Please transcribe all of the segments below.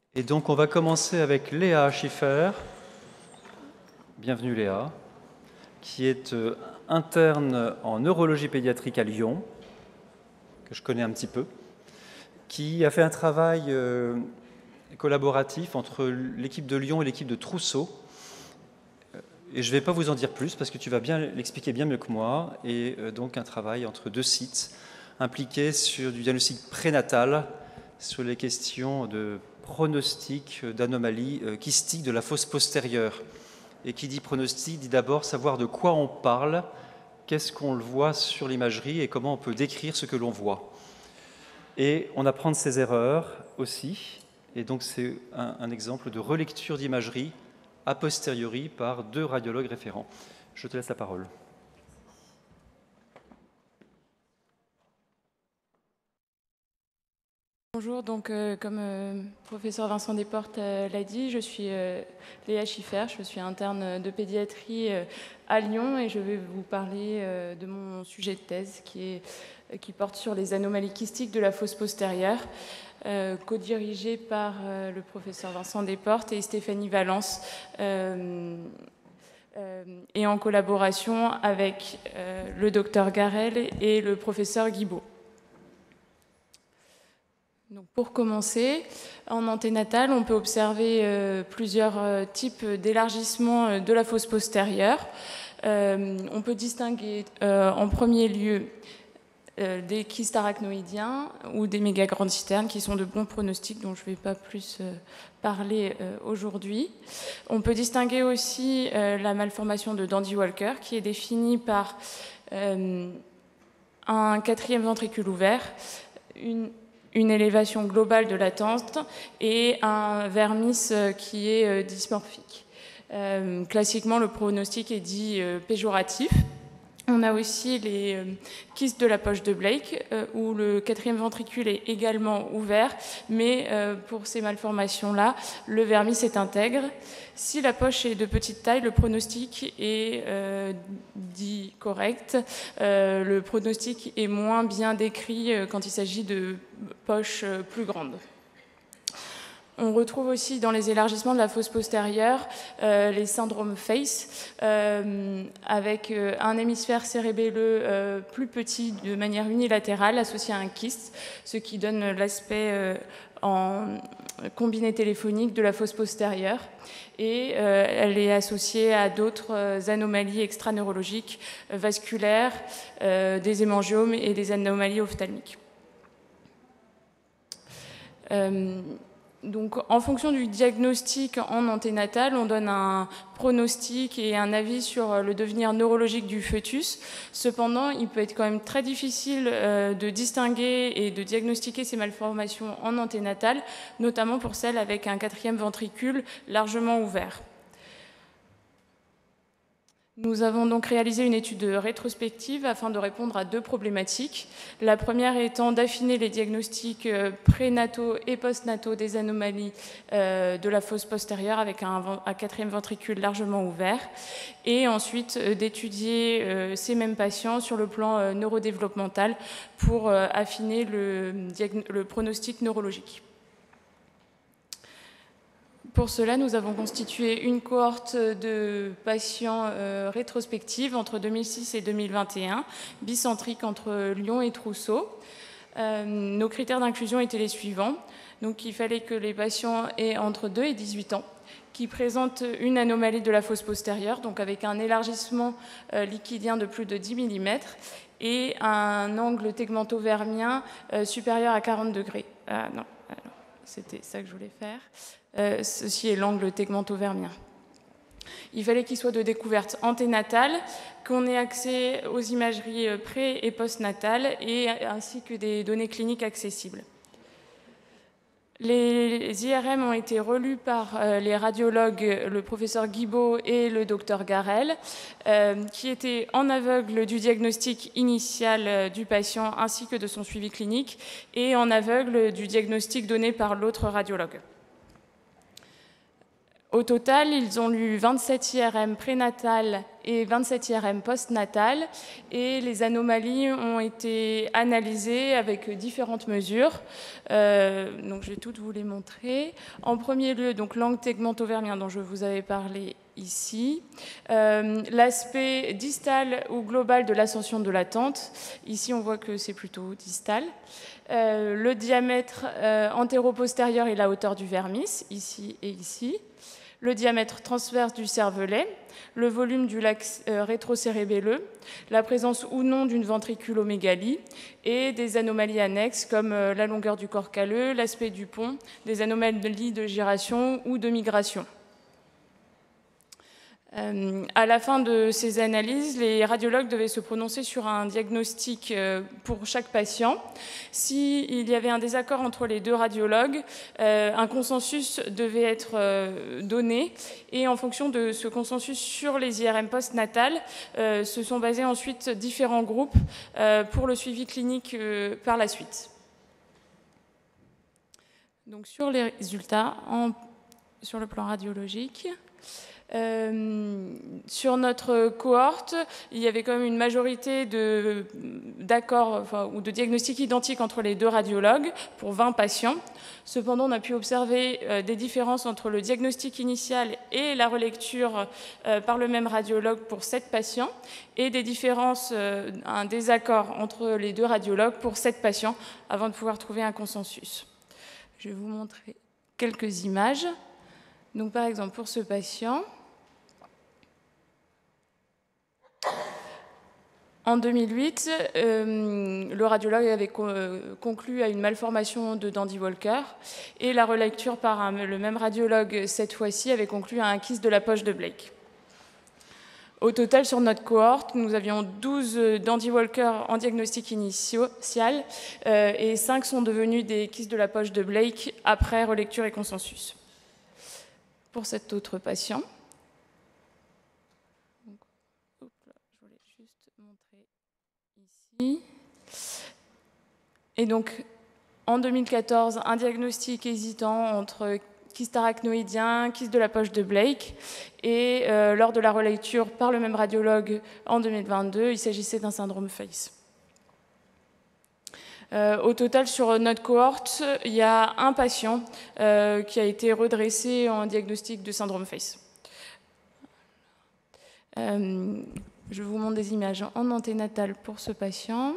Et donc on va commencer avec Léa Schiffer. Bienvenue Léa, qui est interne en neurologie pédiatrique à Lyon, que je connais un petit peu, qui a fait un travail collaboratif entre l'équipe de Lyon et l'équipe de Trousseau. Et je ne vais pas vous en dire plus parce que tu vas bien l'expliquer bien mieux que moi. Et donc un travail entre deux sites impliqués sur du diagnostic prénatal, sur les questions de pronostic d'anomalies kystiques de la fosse postérieure. Et qui dit pronostic dit d'abord savoir de quoi on parle, qu'est-ce qu'on le voit sur l'imagerie et comment on peut décrire ce que l'on voit. Et on apprend de ses erreurs aussi. Et donc c'est un exemple de relecture d'imagerie a posteriori par deux radiologues référents. Je te laisse la parole. Bonjour, donc comme professeur Vincent Desportes l'a dit, je suis Léa Schiffer, je suis interne de pédiatrie à Lyon et je vais vous parler de mon sujet de thèse qui porte sur les anomalies kystiques de la fosse postérieure, co-dirigé par le professeur Vincent Desportes et Stéphanie Valence, et en collaboration avec le docteur Garel et le professeur Guibaud. Donc pour commencer, en anténatal, on peut observer plusieurs types d'élargissement de la fosse postérieure. On peut distinguer en premier lieu des kystes arachnoïdiens ou des mégagrandes citernes qui sont de bons pronostics dont je ne vais pas plus parler aujourd'hui. On peut distinguer aussi la malformation de Dandy-Walker qui est définie par un quatrième ventricule ouvert, une élévation globale de la tente et un vermis qui est dysmorphique. Classiquement, le pronostic est dit péjoratif. On a aussi les kystes de la poche de Blake, où le quatrième ventricule est également ouvert, mais pour ces malformations-là, le vermis est intègre. Si la poche est de petite taille, le pronostic est dit correct. Le pronostic est moins bien décrit quand il s'agit de poches plus grandes. On retrouve aussi dans les élargissements de la fosse postérieure les syndromes FACE, avec un hémisphère cérébelleux plus petit de manière unilatérale associé à un kyste, ce qui donne l'aspect en combiné téléphonique de la fosse postérieure. Et elle est associée à d'autres anomalies extraneurologiques, vasculaires, des hémangiomes et des anomalies ophtalmiques. Donc, en fonction du diagnostic en anténatal, on donne un pronostic et un avis sur le devenir neurologique du fœtus. Cependant, il peut être quand même très difficile de distinguer et de diagnostiquer ces malformations en anténatal, notamment pour celles avec un quatrième ventricule largement ouvert. Nous avons donc réalisé une étude rétrospective afin de répondre à deux problématiques. La première étant d'affiner les diagnostics prénataux et postnataux des anomalies de la fosse postérieure avec un quatrième ventricule largement ouvert, et ensuite d'étudier ces mêmes patients sur le plan neurodéveloppemental pour affiner le pronostic neurologique. Pour cela, nous avons constitué une cohorte de patients rétrospective entre 2006 et 2021, bicentrique entre Lyon et Trousseau. Nos critères d'inclusion étaient les suivants. Donc, il fallait que les patients aient entre 2 et 18 ans, qui présentent une anomalie de la fosse postérieure, donc avec un élargissement liquidien de plus de 10 mm et un angle tegmento-vermien supérieur à 40 degrés. Non, c'était ça que je voulais faire. Ceci est l'angle tegmento-vermien. Il fallait qu'il soit de découverte anténatale, qu'on ait accès aux imageries pré- et postnatales, ainsi que des données cliniques accessibles. Les IRM ont été relus par les radiologues, le professeur Guibaud et le docteur Garel, qui étaient en aveugle du diagnostic initial du patient ainsi que de son suivi clinique et en aveugle du diagnostic donné par l'autre radiologue. Au total, ils ont lu 27 IRM prénatales et 27 IRM post-natal. Et les anomalies ont été analysées avec différentes mesures. Donc je vais toutes vous les montrer. En premier lieu, donc l'angle tegmentovernien dont je vous avais parlé ici. L'aspect distal ou global de l'ascension de la tente. Ici, on voit que c'est plutôt distal. Le diamètre antéro-postérieur et la hauteur du vermis, ici et ici. Le diamètre transverse du cervelet, le volume du laxe rétrocérébelleux, la présence ou non d'une ventriculomégalie et des anomalies annexes comme la longueur du corps calleux, l'aspect du pont, des anomalies de gyration ou de migration. À la fin de ces analyses, les radiologues devaient se prononcer sur un diagnostic pour chaque patient. S'il y avait un désaccord entre les deux radiologues, un consensus devait être donné. Et en fonction de ce consensus sur les IRM post-natales, se sont basés ensuite différents groupes pour le suivi clinique par la suite. Donc sur les résultats, sur le plan radiologique, sur notre cohorte, il y avait quand même une majorité d'accords ou de diagnostics identiques entre les deux radiologues pour 20 patients. Cependant, on a pu observer des différences entre le diagnostic initial et la relecture par le même radiologue pour 7 patients et des différences, un désaccord entre les deux radiologues pour 7 patients avant de pouvoir trouver un consensus. Je vais vous montrer quelques images. Donc, par exemple, pour ce patient, en 2008, le radiologue avait conclu à une malformation de Dandy Walker et la relecture par le même radiologue, cette fois-ci, avait conclu à un kyste de la poche de Blake. Au total, sur notre cohorte, nous avions 12 Dandy Walker en diagnostic initial et 5 sont devenus des kystes de la poche de Blake après relecture et consensus. Pour cet autre patient, je voulais juste montrer ici. Et donc, en 2014, un diagnostic hésitant entre kyste arachnoïdien, kyste de la poche de Blake. Et lors de la relecture par le même radiologue en 2022, il s'agissait d'un syndrome FACE. Au total, sur notre cohorte, il y a un patient qui a été redressé en diagnostic de syndrome FACE. Je vous montre des images en anténatal pour ce patient.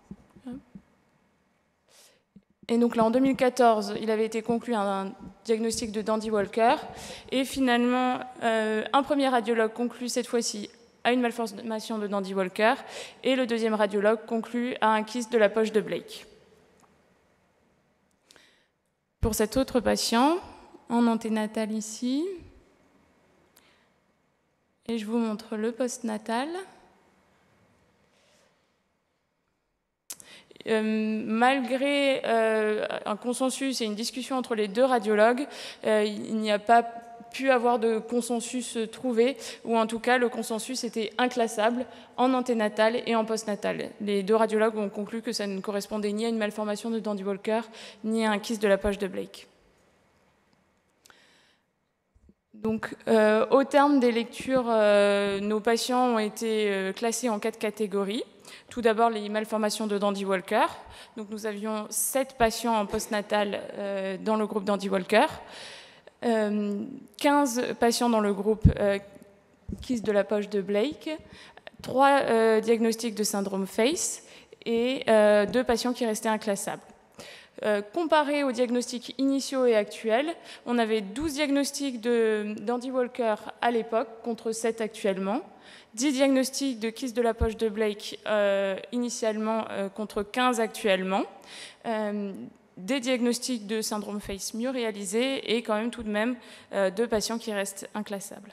Et donc là, en 2014, il avait été conclu un diagnostic de Dandy Walker. Et finalement, un premier radiologue conclut cette fois-ci à une malformation de Dandy Walker. Et le deuxième radiologue conclut à un kyste de la poche de Blake. Pour cet autre patient, en anténatal ici, et je vous montre le postnatal. Malgré un consensus et une discussion entre les deux radiologues, il n'y a pas pu avoir de consensus trouvé, ou en tout cas le consensus était inclassable en anténatal et en postnatal. Les deux radiologues ont conclu que ça ne correspondait ni à une malformation de Dandy Walker, ni à un kyste de la poche de Blake. Donc, au terme des lectures, nos patients ont été classés en 4 catégories. Tout d'abord, les malformations de Dandy Walker. Donc, nous avions 7 patients en postnatal dans le groupe Dandy Walker, 15 patients dans le groupe kyste de la poche de Blake, 3 diagnostics de syndrome FACE et 2 patients qui restaient inclassables. Comparé aux diagnostics initiaux et actuels, on avait 12 diagnostics de Dandy Walker à l'époque, contre 7 actuellement, 10 diagnostics de kyste de la poche de Blake initialement, contre 15 actuellement, des diagnostics de syndrome FACE mieux réalisés et quand même tout de même 2 patients qui restent inclassables.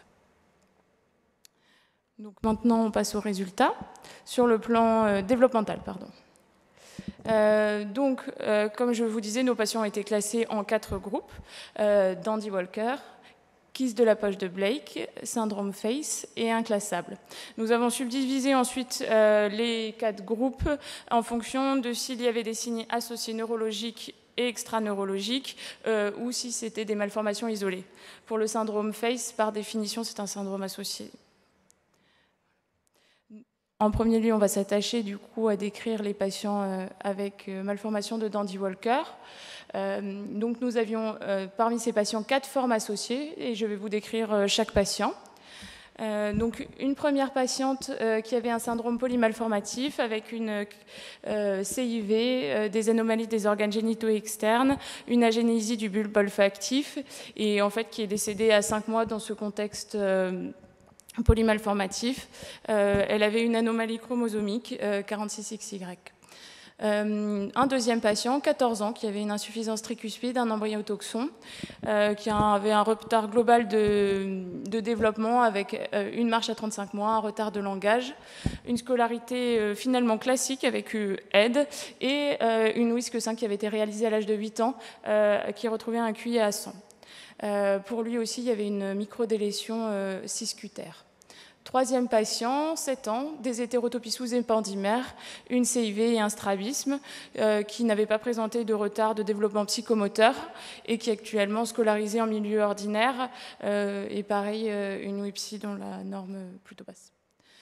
Donc maintenant, on passe aux résultats sur le plan développemental, pardon. Donc, comme je vous disais, nos patients ont été classés en 4 groupes. Dandy Walker, kyste de la poche de Blake, syndrome FACE et inclassable. Nous avons subdivisé ensuite les 4 groupes en fonction de s'il y avait des signes associés neurologiques et extraneurologiques ou si c'était des malformations isolées. Pour le syndrome FACE, par définition, c'est un syndrome associé. En premier lieu, on va s'attacher du coup à décrire les patients avec malformation de Dandy-Walker. Donc nous avions parmi ces patients 4 formes associées et je vais vous décrire chaque patient. Donc une première patiente qui avait un syndrome polymalformatif avec une CIV, des anomalies des organes génitaux externes, une agénésie du bulbe olfactif et en fait qui est décédée à 5 mois dans ce contexte polymalformatif. Elle avait une anomalie chromosomique 46XY. Un deuxième patient, 14 ans, qui avait une insuffisance tricuspide, un embryotoxon, qui avait un retard global de développement avec une marche à 35 mois, un retard de langage, une scolarité finalement classique avec aide et une WISC-5 qui avait été réalisée à l'âge de 8 ans, qui retrouvait un QI à 100. Pour lui aussi, il y avait une microdélétion ciscutaire. Troisième patient, 7 ans, des hétérotopies sous-épandymères, une CIV et un strabisme, qui n'avait pas présenté de retard de développement psychomoteur et qui est actuellement scolarisé en milieu ordinaire, et pareil, une WIPSI dans la norme plutôt basse.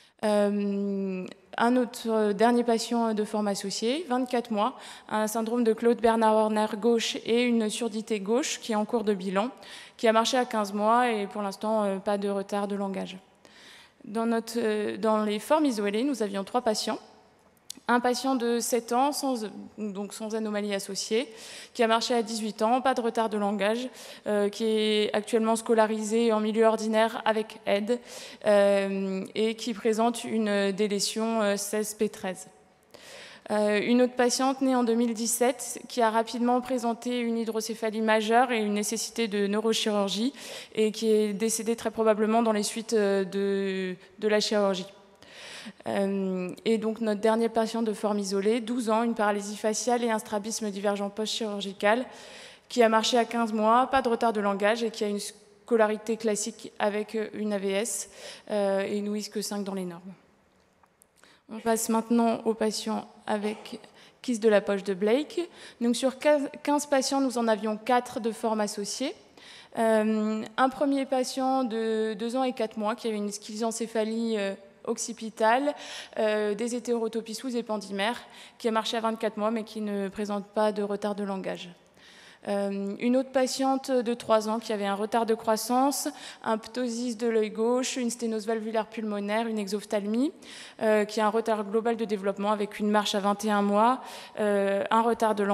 Un autre dernier patient de forme associée, 24 mois, un syndrome de Claude Bernard Horner gauche et une surdité gauche qui est en cours de bilan, qui a marché à 15 mois et pour l'instant pas de retard de langage. Dans les formes isolées, nous avions 3 patients. Un patient de 7 ans, sans anomalie associée, qui a marché à 18 ans, pas de retard de langage, qui est actuellement scolarisé en milieu ordinaire avec aide et qui présente une délétion 16P13. Une autre patiente née en 2017 qui a rapidement présenté une hydrocéphalie majeure et une nécessité de neurochirurgie et qui est décédée très probablement dans les suites de la chirurgie. Et donc notre dernier patient de forme isolée, 12 ans, une paralysie faciale et un strabisme divergent post-chirurgical qui a marché à 15 mois, pas de retard de langage et qui a une scolarité classique avec une AVS et une WISC-5 dans les normes. On passe maintenant aux patients avec kyste de la poche de Blake. Donc sur 15 patients, nous en avions 4 de forme associée. Un premier patient de 2 ans et 4 mois qui avait une schizoencéphalie occipitale, des hétérotopies sous-épandymères, qui a marché à 24 mois mais qui ne présente pas de retard de langage. Une autre patiente de 3 ans qui avait un retard de croissance, un ptosis de l'œil gauche, une sténose valvulaire pulmonaire, une exophthalmie, qui a un retard global de développement avec une marche à 21 mois, un retard de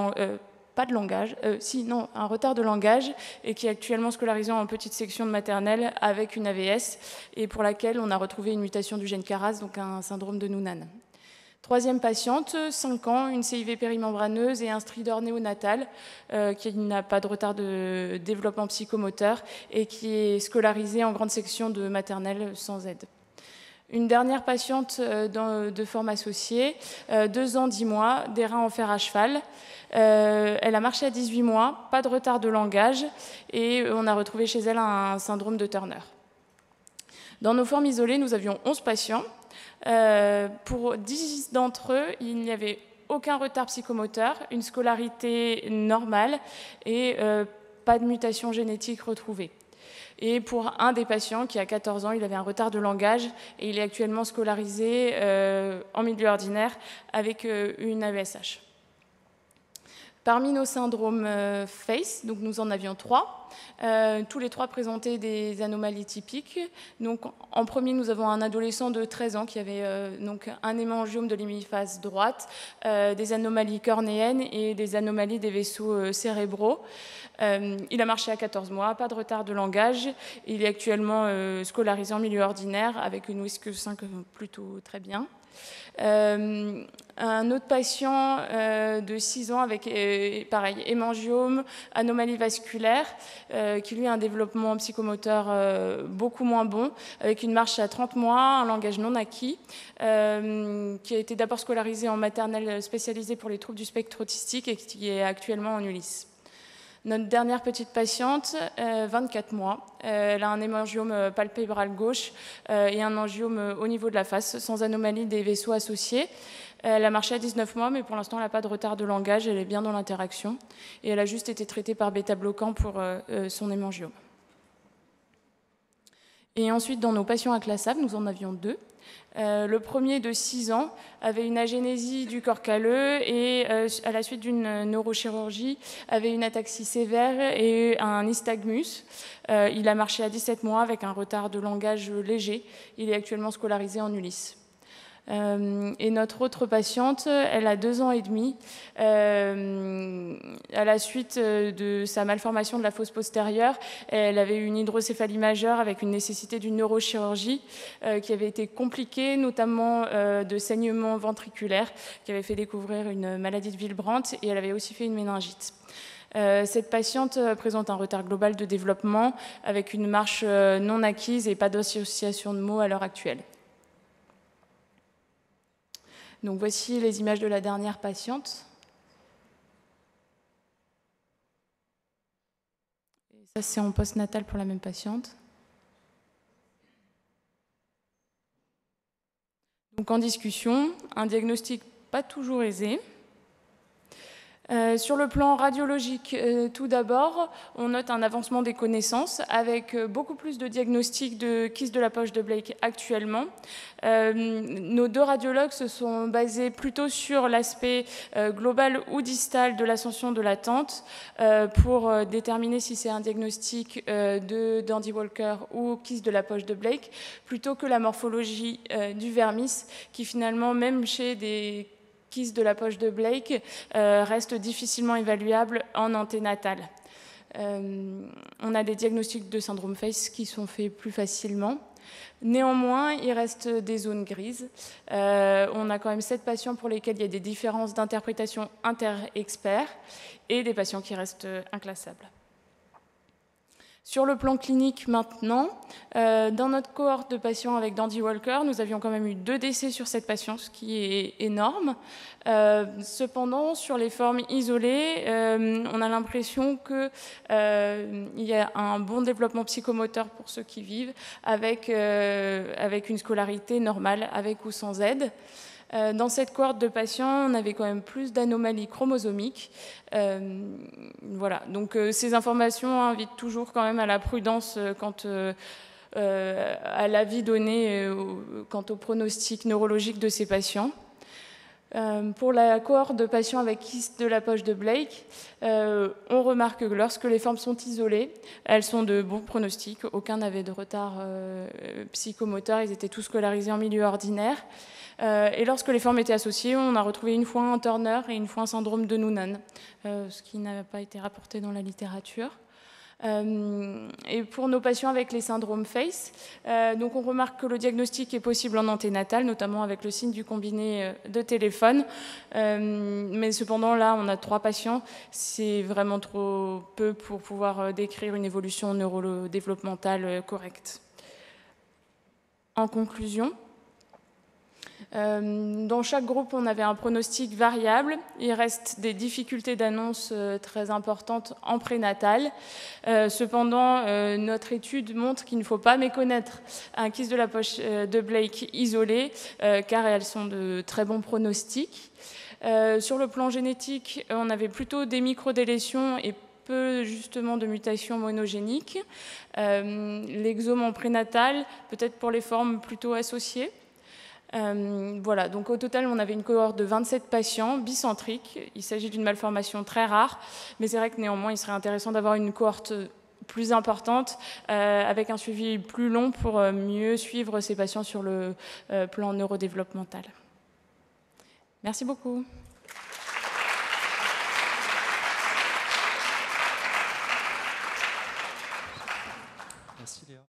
un retard de langage et qui est actuellement scolarisée en petite section de maternelle avec une AVS et pour laquelle on a retrouvé une mutation du gène CARAS, donc un syndrome de Noonan. Troisième patiente, 5 ans, une CIV périmembraneuse et un stridor néonatal qui n'a pas de retard de développement psychomoteur et qui est scolarisée en grande section de maternelle sans aide. Une dernière patiente de forme associée, 2 ans, 10 mois, des reins en fer à cheval. Elle a marché à 18 mois, pas de retard de langage et on a retrouvé chez elle un syndrome de Turner. Dans nos formes isolées, nous avions 11 patients. Pour 10 d'entre eux, il n'y avait aucun retard psychomoteur, une scolarité normale et pas de mutation génétique retrouvée. Et pour un des patients qui a 14 ans, il avait un retard de langage et il est actuellement scolarisé en milieu ordinaire avec une AESH. Parmi nos syndromes FACE, donc nous en avions 3. Tous les 3 présentaient des anomalies typiques. Donc, en premier, nous avons un adolescent de 13 ans qui avait donc un hémangiome de l'hémiphase droite, des anomalies cornéennes et des anomalies des vaisseaux cérébraux. Il a marché à 14 mois, pas de retard de langage. Il est actuellement scolarisé en milieu ordinaire avec une WISC-5 plutôt très bien. Un autre patient de 6 ans avec, pareil, hémangiome, anomalie vasculaire, qui lui a un développement psychomoteur beaucoup moins bon, avec une marche à 30 mois, un langage non acquis, qui a été d'abord scolarisé en maternelle spécialisée pour les troubles du spectre autistique et qui est actuellement en Ulysse. Notre dernière petite patiente, 24 mois, elle a un hémangiome palpébral gauche et un angiome au niveau de la face, sans anomalie des vaisseaux associés. Elle a marché à 19 mois, mais pour l'instant, elle n'a pas de retard de langage, elle est bien dans l'interaction. Et elle a juste été traitée par bêta-bloquant pour son hémangiome. Et ensuite, dans nos patients inclassables, nous en avions 2. Le premier de 6 ans avait une agénésie du corps calleux et à la suite d'une neurochirurgie avait une ataxie sévère et un nystagmus. Il a marché à 17 mois avec un retard de langage léger. Il est actuellement scolarisé en Ulysse. Et notre autre patiente, elle a 2 ans et demi. À la suite de sa malformation de la fosse postérieure, elle avait eu une hydrocéphalie majeure avec une nécessité d'une neurochirurgie qui avait été compliquée, notamment de saignement ventriculaire, qui avait fait découvrir une maladie de Willebrand, et elle avait aussi fait une méningite. Cette patiente présente un retard global de développement avec une marche non acquise et pas d'association de mots à l'heure actuelle. Donc voici les images de la dernière patiente. Et ça, c'est en postnatal pour la même patiente. Donc en discussion, un diagnostic pas toujours aisé. Sur le plan radiologique, tout d'abord, on note un avancement des connaissances avec beaucoup plus de diagnostics de kyste de la poche de Blake actuellement. Nos 2 radiologues se sont basés plutôt sur l'aspect global ou distal de l'ascension de la tente pour déterminer si c'est un diagnostic d'Andy Walker ou kyste de la poche de Blake, plutôt que la morphologie du vermis qui finalement, même chez des kyste de la poche de Blake reste difficilement évaluable en anténatal. On a des diagnostics de syndrome FACE qui sont faits plus facilement. Néanmoins, il reste des zones grises. On a quand même 7 patients pour lesquels il y a des différences d'interprétation inter-experts et des patients qui restent inclassables. Sur le plan clinique maintenant, dans notre cohorte de patients avec Dandy Walker, nous avions quand même eu 2 décès sur cette patiente, ce qui est énorme. Cependant, sur les formes isolées, on a l'impression qu'il y a un bon développement psychomoteur pour ceux qui vivent, avec une scolarité normale, avec ou sans aide. Dans cette cohorte de patients, on avait quand même plus d'anomalies chromosomiques. Voilà. Donc ces informations invitent toujours quand même à la prudence quant à l'avis donné quant au pronostic neurologique de ces patients. Pour la cohorte de patients avec kyste de la poche de Blake, on remarque que lorsque les formes sont isolées, elles sont de bons pronostics. Aucun n'avait de retard psychomoteur, ils étaient tous scolarisés en milieu ordinaire. Et lorsque les formes étaient associées, on a retrouvé une fois un Turner et une fois un syndrome de Noonan, ce qui n'a pas été rapporté dans la littérature. Et pour nos patients avec les syndromes FACE, donc on remarque que le diagnostic est possible en anténatal, notamment avec le signe du combiné de téléphone. Mais cependant, là, on a 3 patients. C'est vraiment trop peu pour pouvoir décrire une évolution neurodéveloppementale correcte. En conclusion, dans chaque groupe, on avait un pronostic variable. Il reste des difficultés d'annonce très importantes en prénatal. Cependant, notre étude montre qu'il ne faut pas méconnaître un kyste de la poche de Blake isolé, car elles sont de très bons pronostics. Sur le plan génétique, on avait plutôt des microdélétions et peu justement de mutations monogéniques. L'exome en prénatal, peut-être pour les formes plutôt associées. Voilà, donc au total, on avait une cohorte de 27 patients bicentriques. Il s'agit d'une malformation très rare, mais c'est vrai que néanmoins, il serait intéressant d'avoir une cohorte plus importante, avec un suivi plus long pour mieux suivre ces patients sur le plan neurodéveloppemental. Merci beaucoup. Merci Léa.